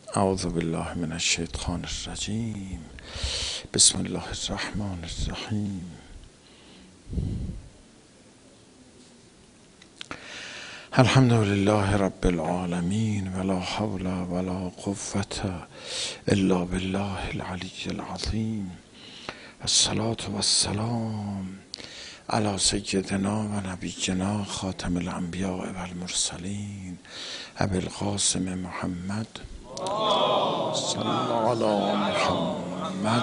اعوذ بالله من الشیطان الرجیم. بسم الله الرحمن الرحیم. الحمد لله رب العالمین ولا حول ولا قوة الا بالله العلی العظیم. الصلاة والسلام علی سیدنا و نبینا خاتم الانبیاء و المرسلین ابی القاسم محمد صلی الله علی محمد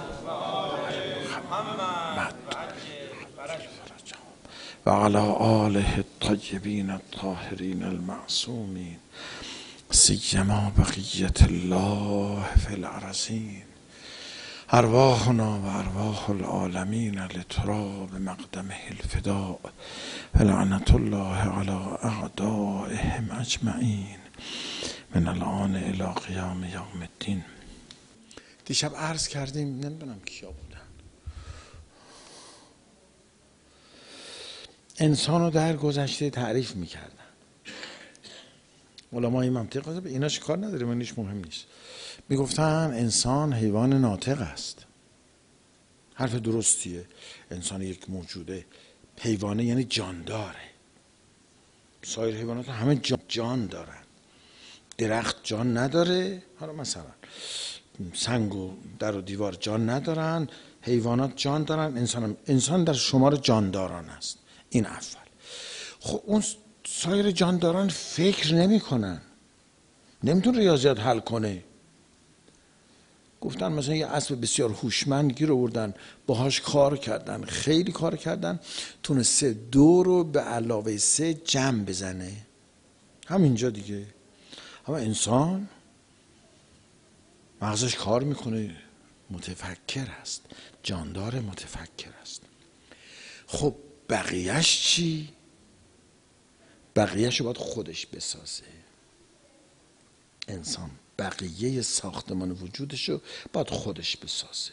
و علی آله الطیبین الطاهرین المعصومین سیما بقیة الله فی الارضین. ارواحنا و ارواح العالمین لترا بمقدمه الفداء فلعنة الله علی اعدائهم اجمعین من الان الی قیام یوم الدین. دیشب عرض کردیم، نمیدونم کیا بودن، انسان رو در گذشته تعریف میکردن. علمای منطق به ایناش کار نداریم، اینش مهم نیست. میگفتن انسان حیوان ناطق است. حرف درستیه. انسان یک موجوده حیوانه، یعنی جانداره. سایر حیوانات همه جان دارن. درخت جان نداره، حالا مثلا سنگ و در و دیوار جان ندارن، حیوانات جان دارن، انسان در شمار جانداران است. این اول. خب اون سایر جانداران فکر نمی کنن، نمیتون ریاضیات حل کنه. گفتن مثلا یه اسب بسیار هوشمند گیر آوردن، باهاش کار کردن، خیلی کار کردن، تونسته 2 رو به علاوه 3 جمع بزنه. همینجا دیگه. اما انسان مغزش کار میکنه، متفکر است، جاندار متفکر است. خب بقیهش چی؟ بقیهش رو باید خودش بسازه. انسان بقیه ساختمان وجودش رو باید خودش بسازه.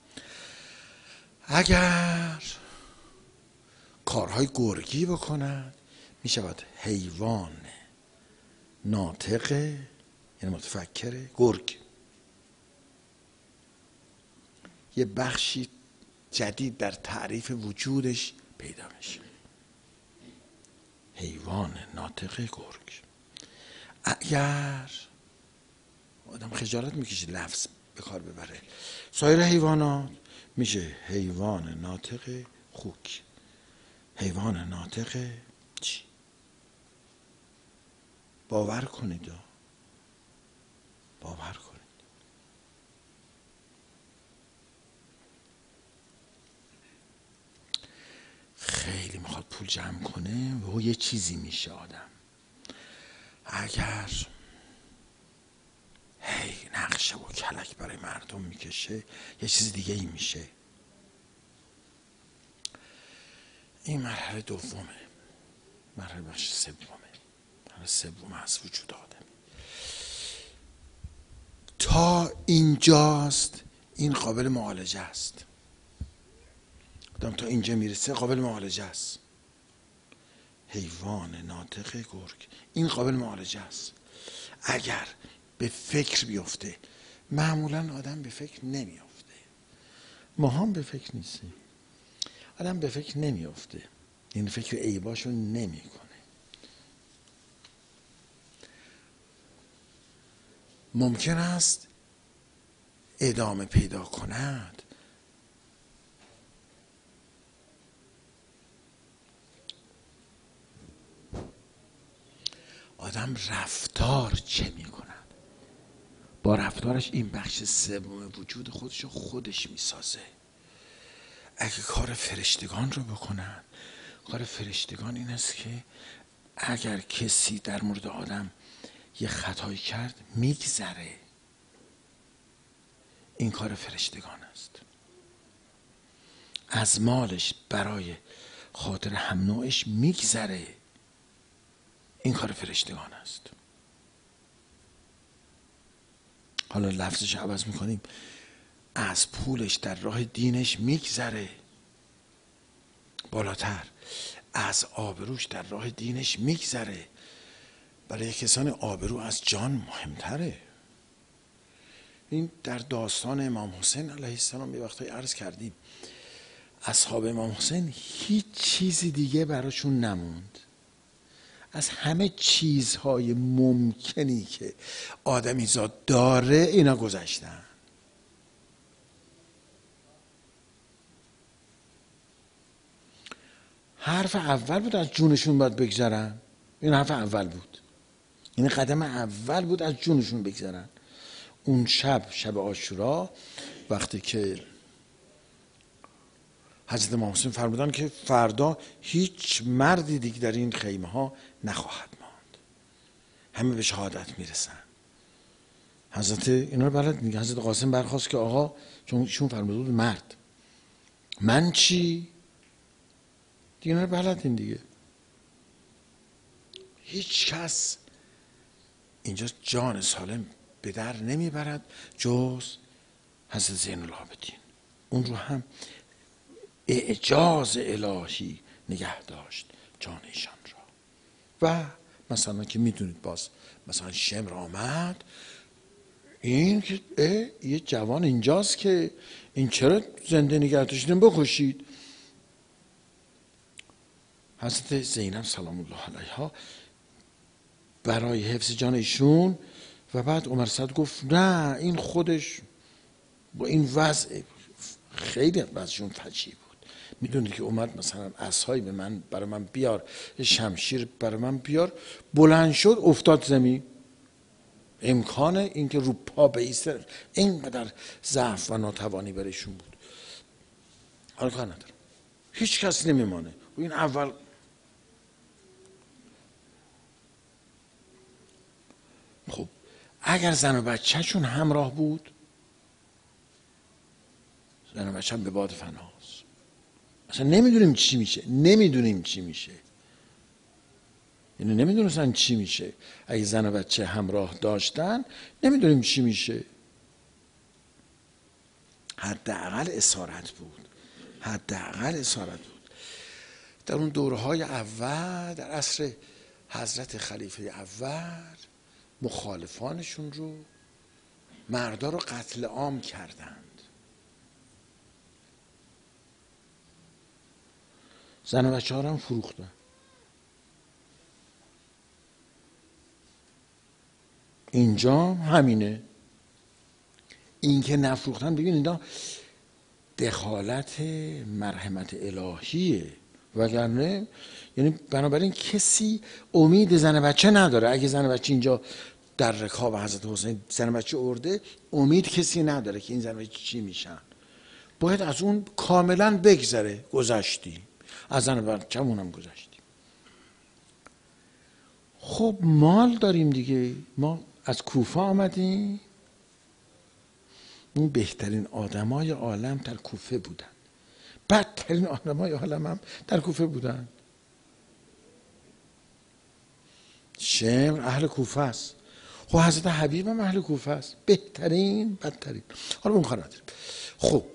اگر کارهای گرگی بکند میشود حیوان ناطقه، یعنی متفکره. گرگ یه بخشی جدید در تعریف وجودش پیدا میشه. حیوان ناطق گرگ. اگر آدم خجالت میکشه لفظ به کار ببره، سایر حیوانات میشه حیوان ناطق خوک. حیوان ناطق چی؟ باور کنید، باور کنید. خیلی میخواد پول جمع کنه و یه چیزی میشه آدم. اگر هی نقشه و کلک برای مردم میکشه یه چیز دیگه ای میشه. این مرحله دومه، مرحله بخش سومه. مرحله سوم از وجود آدم. تا اینجاست این قابل معالجه است. آدم تا اینجا میرسه قابل معالجه است. حیوان ناطق گرگ این قابل معالجه است. اگر به فکر بیفته، معمولا آدم به فکر نمیافته، ما هم به فکر نیستیم. آدم به فکر نمیافته، این فکر عیباشو نمیکنه. ممکن است ادامه پیدا کند. آدم رفتار چه میکند؟ با رفتارش این بخش سوم وجود خودشو خودش میسازه. اگه کار فرشتگان رو بکنن، کار فرشتگان این است که اگر کسی در مورد آدم یه خطایی کرد میگذره. این کار فرشتگان است. از مالش برای خاطر هم نوعش میگذره. این کار فرشتگان است. حالا لفظش عوض میکنیم، از پولش در راه دینش میگذره. بالاتر، از آبروش در راه دینش میگذره. برای کسان آبرو از جان مهمتره. این در داستان امام حسین علیه السلام یه وقتایی عرض کردیم اصحاب امام حسین هیچ چیزی دیگه براشون نموند، از همه چیزهای ممکنی که آدمیزاد داره اینا گذشتن. حرف اول بود از جونشون باید بگذرن، این حرف اول بود، این قدم اول بود از جونشون بگذرن. اون شب عاشورا وقتی که حضرت امام حسین فرمودن که فردا هیچ مردی دیگه در این خیمه ها نخواهد ماند، همه به شهادت میرسن. حضرت اینا رو بلد میگه، حضرت قاسم برخواست که آقا چون ایشون فرموده بود مرد، من چی؟ دیگه اینا رو بلدین دیگه. هیچ کس اینجا جان سالم به در نمیبرد جز حضرت زین العابدین. اون رو هم اعجاز الهی نگه داشت جان ایشان را. و مثلا که میدونید باز مثلا شمر آمد، این که یه جوان اینجاست که این چرا زنده نگه داشتین، بکشید. حضرت زینب سلام الله علیها برای حفظ جان ایشون و بعد عمر صد گفت نه این خودش با این وضع خیلی وضعشون فجیع بود. میدونید که اومد مثلا عصایی برای من بیار، شمشیر برای من بیار، بلند شد افتاد زمین. امکان اینکه رو پا بایسته اینقدر ضعف و ناتوانی برایشون بود. حالا کار ندارم، هیچ کس نمیمانه. این اول خب اگر زن و بچه‌شون همراه بود، زن و بچه هم به باد فناست. اصلا نمیدونیم چی میشه، یعنی نمیدونستن چی میشه. اگه زن و بچه همراه داشتن نمیدونیم چی میشه. حداقل اسارت بود. در اون دورهای اول در عصر حضرت خلیفه اول مخالفانشون رو، مردا رو قتل عام کردند، زن و بچه ها رو هم فروختن. اینجا همینه. این که نفروختن ببین اینا دخالت مرحمت الهیه، وگرنه یعنی بنابراین کسی امید زن بچه نداره. اگه زن بچه اینجا در رکاب حضرت حسین زن بچه ارده، امید کسی نداره که این زن بچه چی میشن. باید از اون کاملا بگذره. گذشتیم از زن بچه‌مون هم گذشتیم. خب مال داریم دیگه، ما از کوفه آمدیم. این بهترین آدمای عالم در کوفه بودن، بدترین آدمای عالم هم در کوفه بودن. شمر اهل کوفه است، خب حضرت حبیب هم اهل کوفه است، بهترین بدترین. حالا اون کار نداریم. خب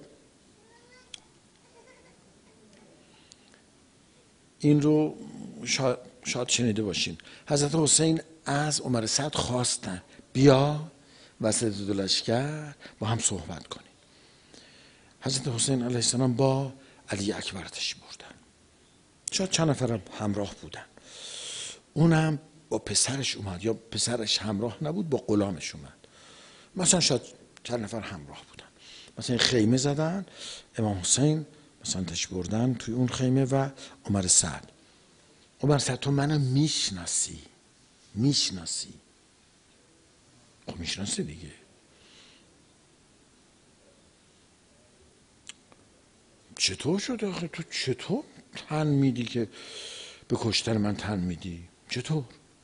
این رو شاید شنیده باشین. حضرت حسین از عمر سعد خواستن بیا وسط دو لشکر با هم صحبت کنیم. حضرت حسین علیه السلام با علی اکبر تشریف بردن. شاید چند نفر همراه بودن. اونم با پسرش اومد، یا پسرش همراه نبود با غلامش اومد. مثلا شاید چند نفر همراه بودن. مثلا خیمه زدن، امام حسین مثلا تشریف بردن توی اون خیمه و عمر سعد تو منو میشناسی؟ خب میشناسی دیگه. چطور شده آخه تو چطور تن میدی که به کشتن من تن میدی؟ چطور؟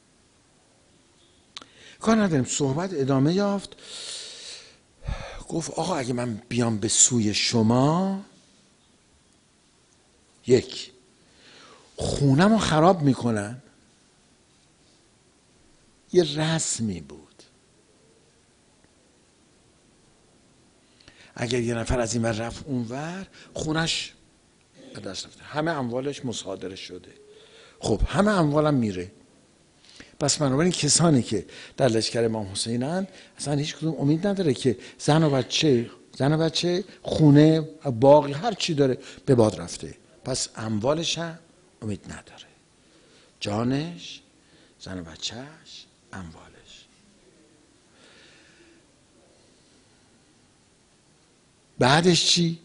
کار نداریم. صحبت ادامه یافت. گفت آقا اگه من بیام به سوی شما، یک خونم رو خراب میکنن. یه رسمی بود، اگر یه نفر از این ور رفت اون ور خونش به دست رفته، همه اموالش مصادره شده. خب همه اموالم میره. پس بنابراین کسانی که در لشکر امام حسینن اصلا هیچ کدوم امید نداره که زن و بچه خونه باقی هر چی داره به باد رفته، پس اموالش هم امید نداره، جانش، زن و بچهش، اموالش. بعدش چی؟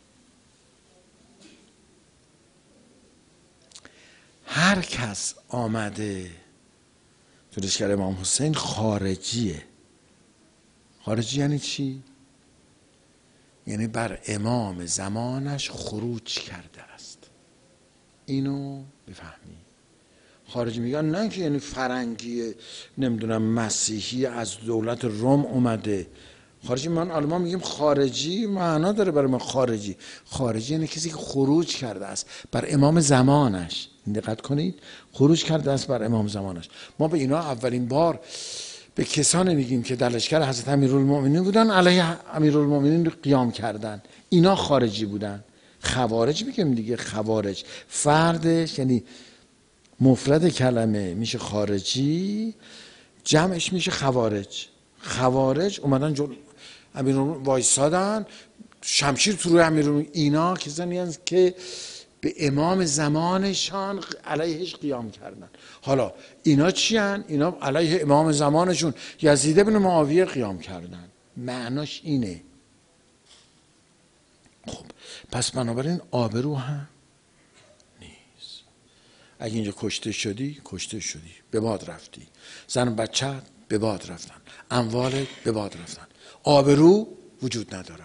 هر کس آمده تو لشکر امام حسین خارجیه. خارجی یعنی چی؟ یعنی بر امام زمانش خروج کرده است. اینو بفهمی. خارجی میگن نه که یعنی فرنگی نمیدونم مسیحی از دولت روم اومده. خارجی من آلمان میگیم خارجی معنا داره برای ما. خارجی یعنی کسی که خروج کرده است بر امام زمانش. دقت کنید، خروج کرده است بر امام زمانش. ما به اینا اولین بار به کسانی میگیم که در لشکر حضرت امیرالمومنین بودن، علیه امیرالمومنین رو قیام کردن، اینا خارجی بودن. خوارج میگیم دیگه. خوارج فردش یعنی مفرد کلمه میشه خارجی، جمعش میشه خوارج. خوارج اومدن جلو امیرالمومنین وایسادن، شمشیر تو روی امیرالمومنین. اینا کسانی هستند که به امام زمانشان علیهش قیام کردن. حالا اینا چی هن؟ اینا علیه امام زمانشون یزید بن معاویه قیام کردن. معناش اینه. خب پس بنابراین آبرو هم نیست. اگه اینجا کشته شدی به باد رفتی، زن و بچه به باد رفتن، اموالت به باد رفتن، آبرو وجود نداره.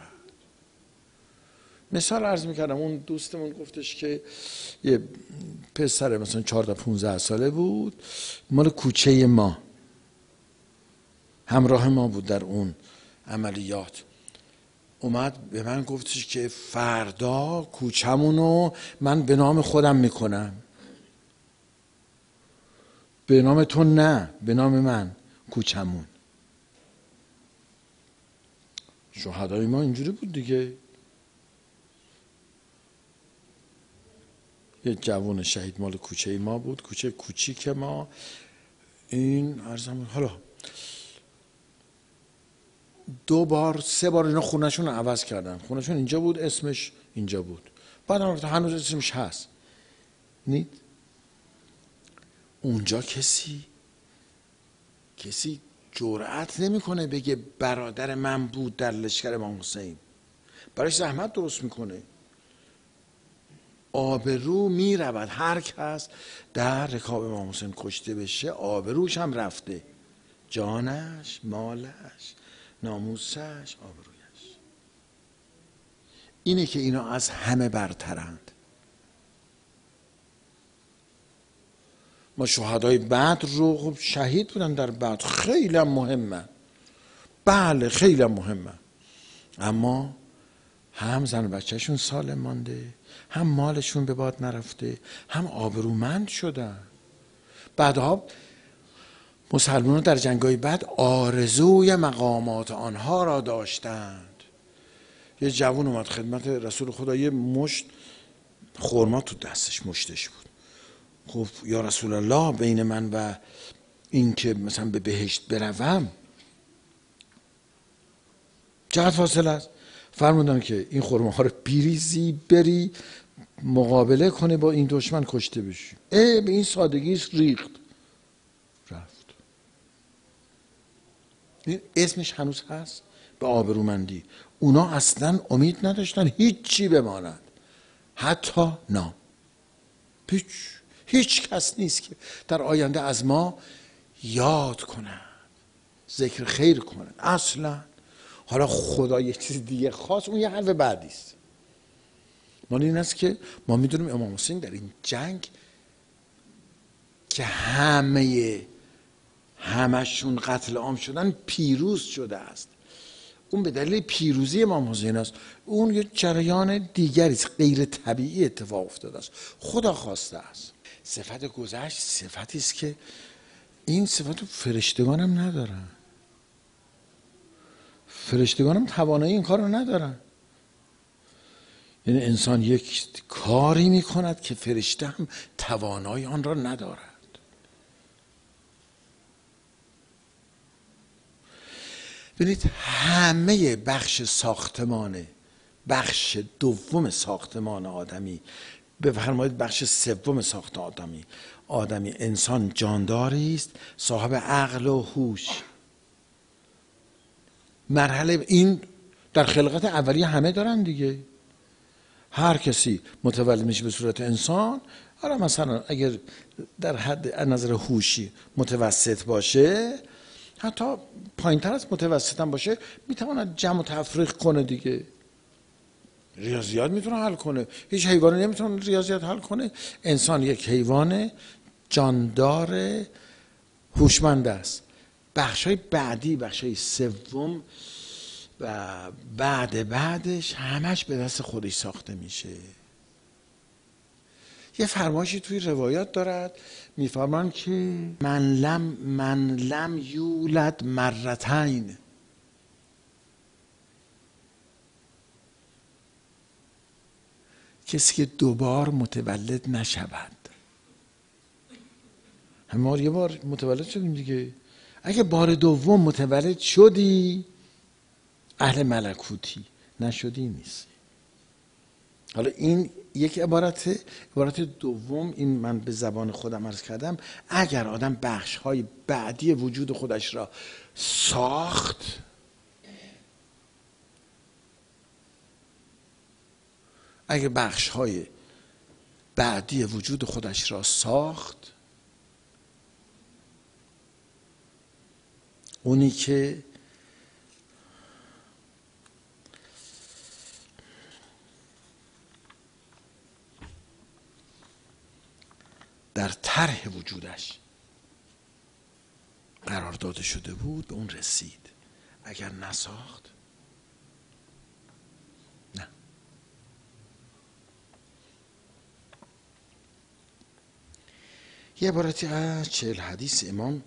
مثال عرض میکردم، اون دوستمون گفتش که یه پسر مثلا 14-15 ساله بود، مال کوچه ما، همراه ما بود در اون عملیات. اومد به من گفتش که فردا کوچمونو من به نام خودم میکنم. به نام تو نه، به نام من کوچمون. شهدای ما اینجوری بود دیگه. یه جوان شهید مال کوچه ما بود، کوچه کوچیک ما. این عرضم حالا 2-3 بار اینا خونهشون رو عوض کردن. خونهشون اینجا بود، اسمش اینجا بود، بعد هنوز اسمش هست. نید اونجا کسی جرأت نمیکنه بگه برادر من بود در لشکر امام حسین. براش زحمت درست میکنه. آبرو میرود. هر کس در رکاب امام حسین کشته بشه آبروش هم رفته، جانش، مالش، ناموسش، آبرویش. اینه که اینا از همه برترند. ما شهدای بدر رو، خب شهید بودن در بدر، خیلی مهمه، بله خیلی مهمه، اما هم زن و بچهشون سالم مانده، هم مالشون به باد نرفته، هم آبرومند شدن. بعدها مسلمانان در جنگ‌های بعد آرزوی مقامات آنها را داشتند. یه جوان اومد خدمت رسول خدا، یه مشت خرما تو دستش، مشتش بود. خب یا رسول الله، بین من و این که مثلا به بهشت بروم چقدر فاصله است؟ فرمودن که این خرماها رو بریزی، بری مقابله کنه با این دشمن، کشته بشی. به این سادگی ریخت رفت. اسمش هنوز هست، به آبرومندی. اونا اصلا امید نداشتن هیچی بماند، حتی نام. هیچ کس نیست که در آینده از ما یاد کنند، ذکر خیر کنند اصلا. حالا خدا یه چیز دیگه خاص، اون یه حرف بعدی است. مال این است که ما میدونیم امام حسین در این جنگ که همشون قتل عام شدن پیروز شده است. اون به دلیل پیروزی امام حسین است. اون یه جریان دیگری است، غیر طبیعی اتفاق افتاده است، خدا خواسته است. صفت گذشت صفتی است که این صفت فرشتگان هم ندارن. فرشتگان هم توانایی این کار رو ندارن. یعنی انسان یک کاری میکند که فرشته هم توانایی آن را ندارد. ببینید همه بخش ساختمان، بخش دوم ساختمان آدمی، بفرمایید بخش سوم ساختمان آدمی، انسان جانداری است صاحب عقل و هوش. مرحله این در خلقت اولیه همه دارن دیگه. هر کسی متولد میشه به صورت انسان. حالا مثلا اگر در حد نظر هوشی متوسط باشه، حتی پایین تر از متوسط هم باشه، میتواند جمع و تفریق کنه دیگه. ریاضیات میتونه حل کنه. هیچ حیوانی نمیتونه ریاضیات حل کنه. انسان یک حیوان جاندار هوشمند است. بخشای بعدی، بخشای سوم و بعدش همش به دست خودش ساخته میشه. یه فرمایشی توی روایات دارد، میفرمان که من لم یولد مرتین، کسی که دوبار متولد نشود. ما یه بار متولد شدیم دیگه. اگه بار دوم متولد شدی اهل ملکوتی، نشدی نیست. حالا این یک عبارت دوم، این من به زبان خودم عرض کردم. اگر آدم بخش‌های بعدی وجود خودش را ساخت، اگر بخش‌های بعدی وجود خودش را ساخت، اونی که در طرح وجودش قرار داده شده بود به اون رسید. اگر نساخت نه. یه عبارتی از 40 حدیث امام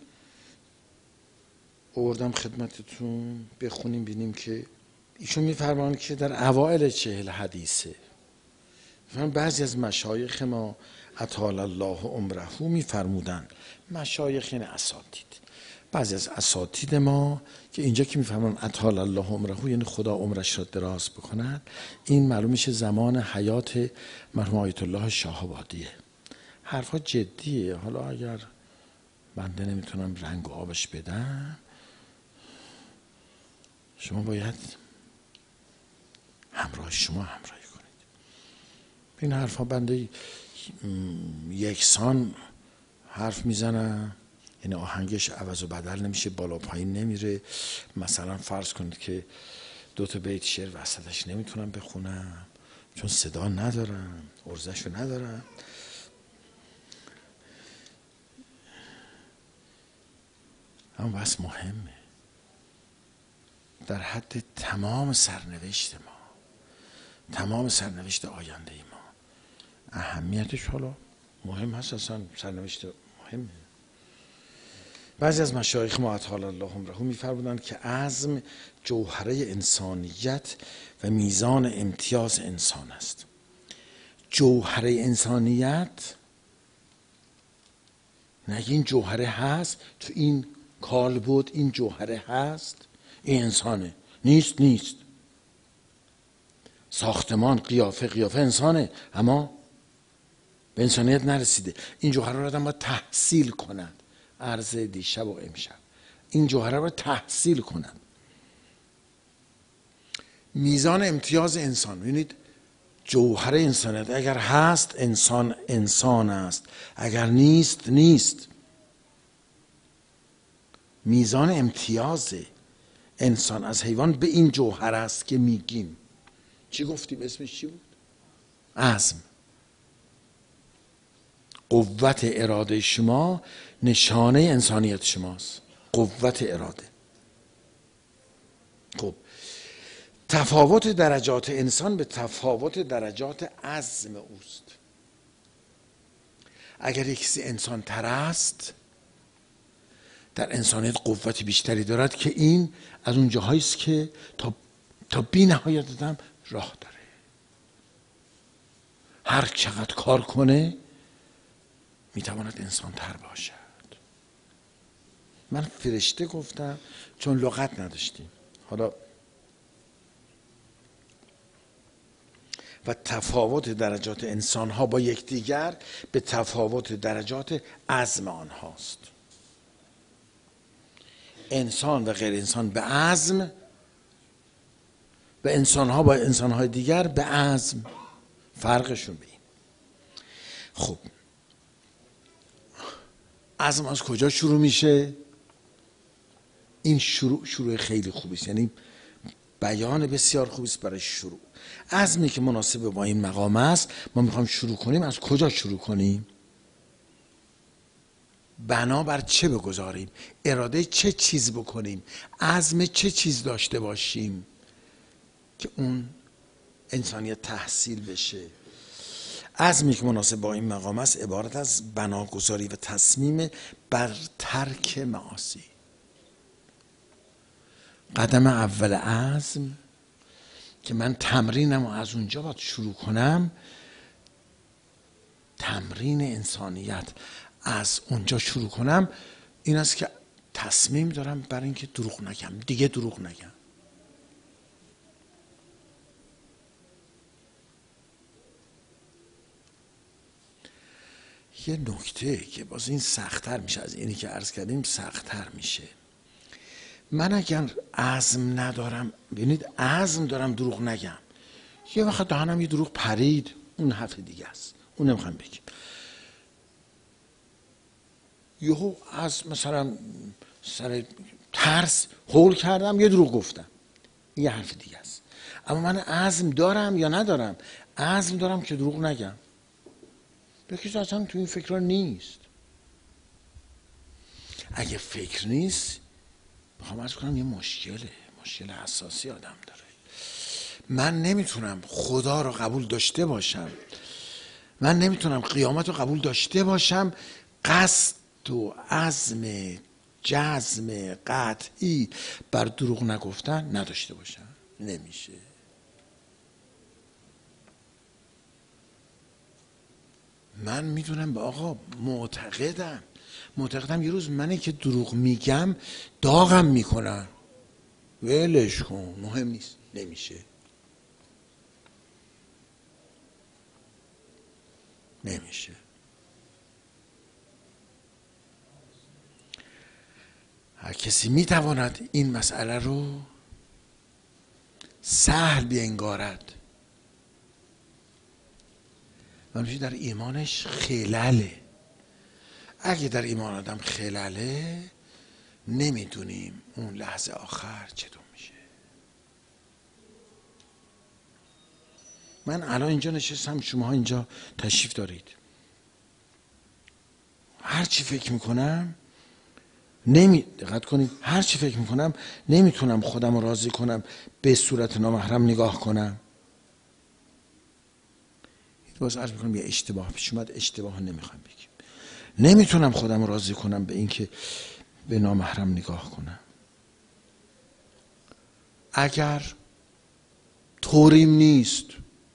آوردم خدمتتون، بخونیم بینیم که ایشون میفرمان که در اوائل 40 حدیثه بعضی از مشایخ ما اطال الله عمره میفرمودن، مشایخ یعنی اساتید، بعضی از اساتید ما که اینجا که میفرمان اطال الله عمره یعنی خدا عمرش را دراز بکند، این معلوم میشه زمان حیات مرحوم آیت الله شاه‌آبادیه. حرفا جدیه. حالا اگر بنده نمیتونم رنگ و آبش بدم، شما باید شما همراهی کنید. این حرفا بنده یکسان حرف میزنم، یعنی آهنگش عوض و بدل نمیشه، بالا پایین نمیره. مثلا فرض کنید که 2 تا بیت شعر وسطش نمیتونم بخونم چون صدا ندارم، ارزشو ندارم. اما بس مهمه. در حد تمام سرنوشت ما، تمام سرنوشت آینده ما، اهمیتش حالا مهم هست، اصلا سرنوشت مهمه. بعضی از مشایخ ما اطال الله عمره میفرمودند که عزم جوهره انسانیت و میزان امتیاز انسان است. جوهره انسانیت، نگه این جوهره هست تو این کالبد، این جوهره هست، این انسانه. نیست. ساختمان قیافه انسانه، اما به انسانیت نرسیده. این جوهره را آدم باید تحصیل کند. عرض دیشب و امشب این جوهره را تحصیل کند. میزان امتیاز انسان، ببینید جوهره انسانیت اگر هست، انسان است، اگر نیست. میزان امتیاز انسان از حیوان به این جوهر است که میگیم. چی گفتیم؟ اسمش چی بود؟ عزم. قوت اراده شما نشانه انسانیت شماست. قوت اراده. خب تفاوت درجات انسان به تفاوت درجات عزم اوست. اگر یک کسی انسان تر است، در انسانیت قوت بیشتری دارد که این از اون جاهایی است که تا بی نهایت آدم راه داره. هر چقدر کار کنه میتواند انسان تر باشد. من فرشته گفتم چون لغت نداشتیم. حالا و تفاوت درجات انسان ها با یکدیگر به تفاوت درجات عزم آنهاست. انسان و غیر انسان به عزم و انسان ها با انسان های دیگر به عزم فرقشون به این. خب عزم از کجا شروع میشه؟ این شروع خیلی خوبی است، یعنی بیان بسیار خوبی است برای شروع. عزمی که مناسب با این مقام است، ما میخوایم شروع کنیم. از کجا شروع کنیم؟ بنابر چه بگذاریم؟ اراده چه چیز بکنیم؟ عزم چه چیز داشته باشیم که اون انسانیت تحصیل بشه؟ عزمی که مناسب با این مقام است عبارت از بناگذاری و تصمیم بر ترک معاصی. قدم اول عزم که من تمرینم و از اونجا باید شروع کنم، تمرین انسانیت از اونجا شروع کنم، این است که تصمیم دارم بر اینکه دروغ نگم، دیگه دروغ نگم. یه نکته که باز این سخت‌تر میشه، از اینی که عرض کردیم سخت‌تر میشه. من اگر عزم ندارم، ببینید عزم دارم دروغ نگم، یه وقت دهنم یه دروغ پرید، اون حرف دیگه است، اون نمیخوام بگیم. یهو از مثلا سر ترس هول کردم یه دروغ گفتم، این یه حرف دیگه است. اما من عزم دارم یا ندارم؟ عزم دارم که دروغ نگم. بکیش اصلا تو این فکر نیست. اگه فکر نیست، میخوام عرض کنم یه مشکل اساسی آدم داره. من نمیتونم خدا رو قبول داشته باشم، من نمیتونم قیامت رو قبول داشته باشم، قصد و عزم جزم قطعی بر دروغ نگفتن نداشته باشم. نمیشه. من میدونم به آقا معتقدم یه روز منی که دروغ میگم داغم میکنن، ولش کن مهم نیست. نمیشه. هر کسی میتواند این مسئله رو سهل بینگارد و میشه در ایمانش خلاله. اگه در ایمان آدم خلاله، نمیدونیم اون لحظه آخر چطور میشه. من الان اینجا نشستم، شما اینجا تشریف دارید، هر چی فکر میکنم دقت کنید، هر چی فکر میکنم نمیتونم خودم رو راضی کنم به صورت نامحرم نگاه کنم. باز عرض میکنم یه اشتباه پیش اومد، اشتباه نمیخوام بگیم. نمیتونم خودم رو راضی کنم به اینکه به نامحرم نگاه کنم. اگر طوریم نیست،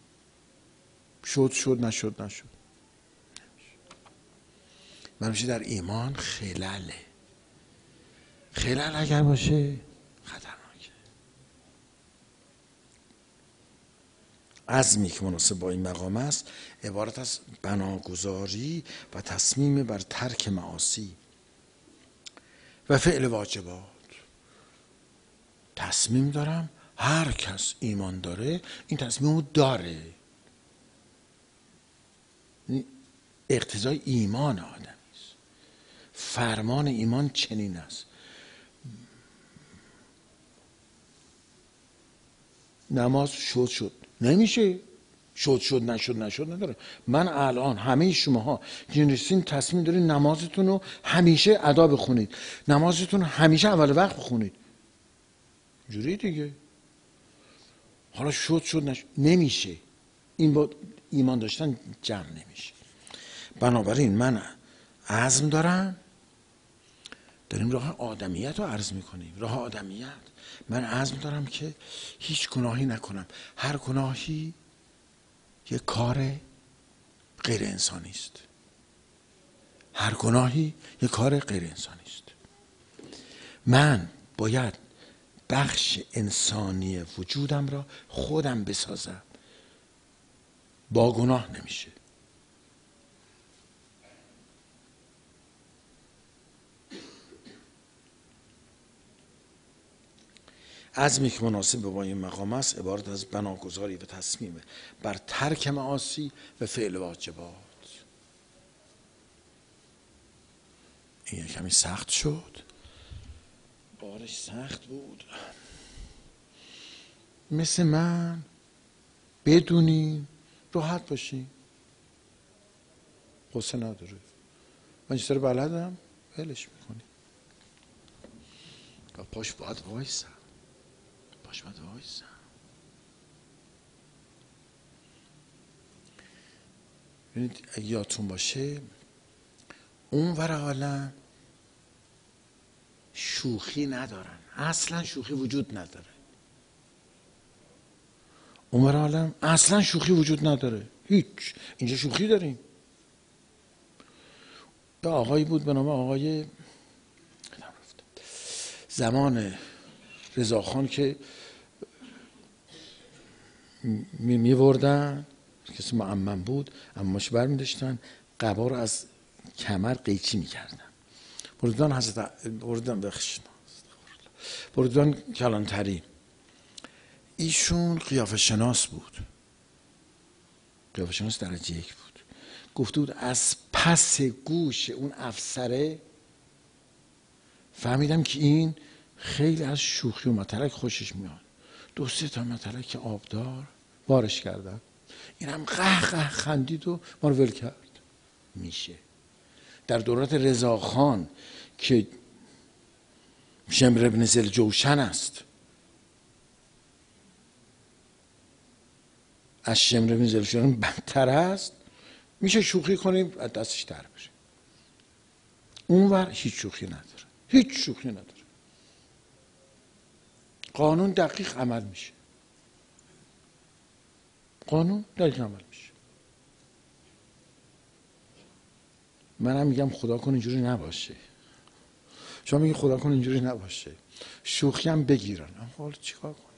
شد نشد. من میشه در ایمان خلال اگر باشه خطرناکه. عزمی که مناسب با این مقام است عبارت از بناگذاری و تصمیم بر ترک معاصی و فعل واجبات. تصمیم دارم، هر کس ایمان داره این تصمیم داره، اقتضای ایمان آدم است. فرمان ایمان چنین است. نماز شد نمیشه، شد نشد نداره. من الان همه شماها جنرسین تصمیم دارید نمازتون رو همیشه ادا بخونید، نمازتون همیشه اول وقت بخونید، جوری دیگه. حالا شد نشد نمیشه. این با ایمان داشتن جمع نمیشه. بنابراین من عزم داریم راه آدمیت رو عرض میکنیم. راه آدمیت، من عزم دارم که هیچ گناهی نکنم. هر گناهی یک کار غیر انسانی است. هر گناهی یک کار غیر انسانی است. من باید بخش انسانی وجودم را خودم بسازم، با گناه نمیشه. عزمی که مناسب با این مقام است عبارت از بناگذاری و تصمیم بر ترک معاصی و فعل واجبات. این کمی سخت شد، بارش سخت بود. مثل من بدونی راحت باشی، قصه نداره. من چیزا رو بلدم، ولش میکنی. پاش باید وایسم، پاش باید وایسم. ببینید اگه یادتون باشه اون ور عالم شوخی ندارن، اصلا شوخی وجود نداره. اون ور عالم اصلا شوخی وجود نداره، هیچ. اینجا شوخی داریم. یا آقایی بود به نام آقای زمان رضاخان که می‌بردن، کسی معمم بود، اماش برمی‌داشتن قبا رو از کمر قیچی می‌کردن. بردن کلانتری. ایشون قیافه شناس بود، قیافه شناس درجه 1 بود. گفته بود از پس گوش اون افسره فهمیدم که این خیلی از شوخی و متلک خوشش میاد. 2-3 تا متلک آبدار بارش کردن. این هم قه خندید و ما رو ول کرد. میشه در دورات رضاخان که شمر ابن ذوالجوشن است، از شمر ابن ذوالجوشن بدتر است، میشه شوخی کنیم از دستش در بشه. اونور هیچ شوخی نداره، هیچ شوخی نداره. قانون دقیق عمل میشه، قانون دقیق عمل میشه. منم میگم خدا کن اینجوری نباشه. شما میگی خدا کن اینجوری نباشه، شوخی هم بگیرن. اما حالا چیکار کنه؟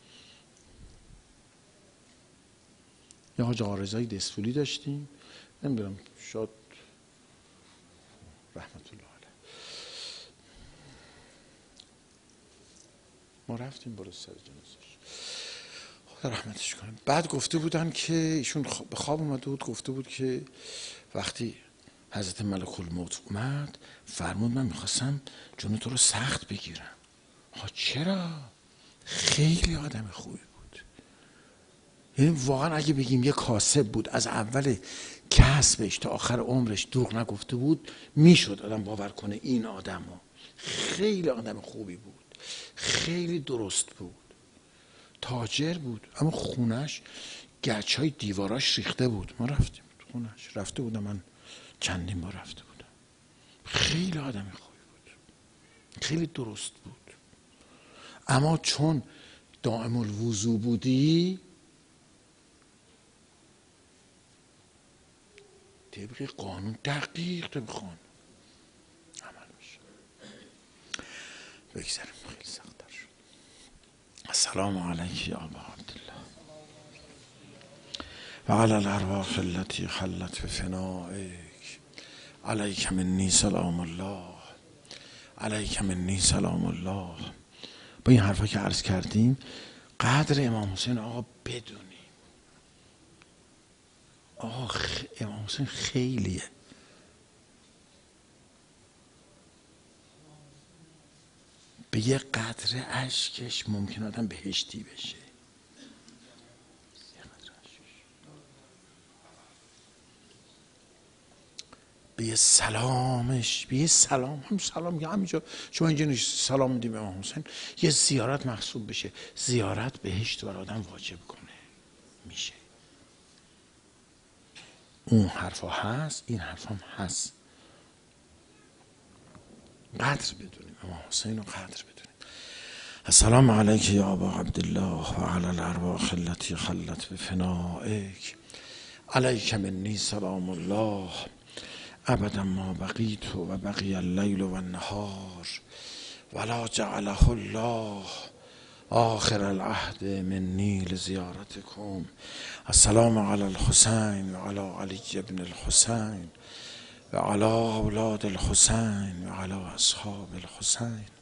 یه حاج آقا رضای دستوری داشتیم، نمیدونم شاید رحمت الله علیه، ما رفتیم برای سر جنازش، خدا رحمتش کنه. بعد گفته بودن که ایشون به خواب اومده بود، گفته بود که وقتی حضرت ملک الموت اومد فرمود من میخواستم جون تو رو سخت بگیرم. چرا؟ خیلی آدم خوبی بود. یعنی واقعا اگه بگیم یه کاسب بود، از اول کسبش تا آخر عمرش دروغ نگفته بود، میشد آدم باور کنه این آدمو. خیلی آدم خوبی بود، خیلی درست بود، تاجر بود، اما خونش گچهای دیواراش ریخته بود. ما رفتیم خونش، رفته بودم، من چندین بار رفته بودم. خیلی آدم خوبی بود، خیلی درست بود. اما چون دائم الوضو بودی طبق قانون، دقیق طبق قانون عمل میشه. بگذاریم، خیلی سخت‌تر شد. السلام علیک یا ابا عبدالله و علی الارواح التي خلت بفنائک، علیک منی سلام الله، علیک منی سلام الله. با این حرفا که عرض کردیم قدر امام حسین آقا بدونیم. امام حسین خیلیه. به یه قدر اشکش ممکن آدم بهشتی بشه. به یه سلامش، به یه سلام، هم سلام که همینجا شما اینجا سلام میدیم امام حسین، یه زیارت محسوب بشه. زیارت بهشت بر آدم واجب کنه، میشه. اون حرفا هست، این حرفا هم هست. قدر بدونیم امام حسین رو، قدر بدونیم. السلام علیک یا ابا عبدالله و علی الارواح التي خلت بفنائک، علیک منی سلام الله ابدا ما بقیت و بقی اللیل و النهار ولا جعله الله آخر العهد منی لزیارتکم. السلام علی الحسین و علی علی بن الحسین و علی اولاد الحسین و علی اصحاب الحسین.